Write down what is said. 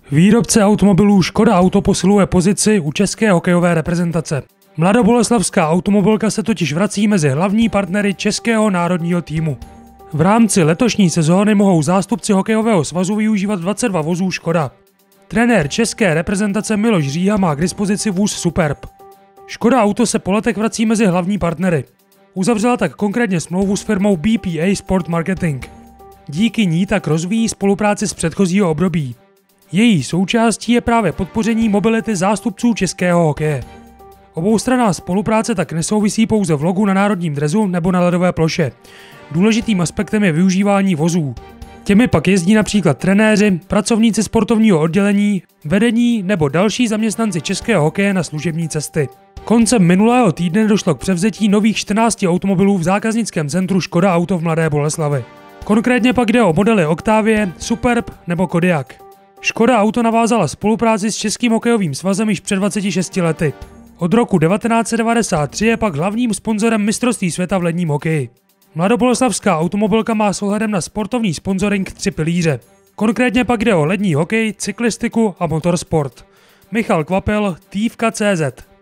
Výrobce automobilů Škoda Auto posiluje pozici u české hokejové reprezentace. Mladoboleslavská automobilka se totiž vrací mezi hlavní partnery českého národního týmu. V rámci letošní sezóny mohou zástupci hokejového svazu využívat 22 vozů Škoda. Trenér české reprezentace Miloš Říha má k dispozici vůz Superb. Škoda Auto se po letech vrací mezi hlavní partnery. Uzavřela tak konkrétně smlouvu s firmou BPA Sport Marketing. Díky ní tak rozvíjí spolupráci z předchozího období. Její součástí je právě podpoření mobility zástupců českého hokeje. Oboustranná spolupráce tak nesouvisí pouze v logu na národním dresu nebo na ledové ploše. Důležitým aspektem je využívání vozů. Těmi pak jezdí například trenéři, pracovníci sportovního oddělení, vedení nebo další zaměstnanci českého hokeje na služební cesty. Koncem minulého týdne došlo k převzetí nových 14 automobilů v zákaznickém centru Škoda Auto v Mladé Boleslavi. Konkrétně pak jde o modely Octavie, Superb nebo Kodiaq. Škoda Auto navázala spolupráci s Českým hokejovým svazem již před 26 lety. Od roku 1993 je pak hlavním sponzorem mistrovství světa v ledním hokeji. Mladoboleslavská automobilka má s ohledem na sportovní sponzoring 3 pilíře. Konkrétně pak jde o lední hokej, cyklistiku a motorsport. Michal Kvapil, Tývka.cz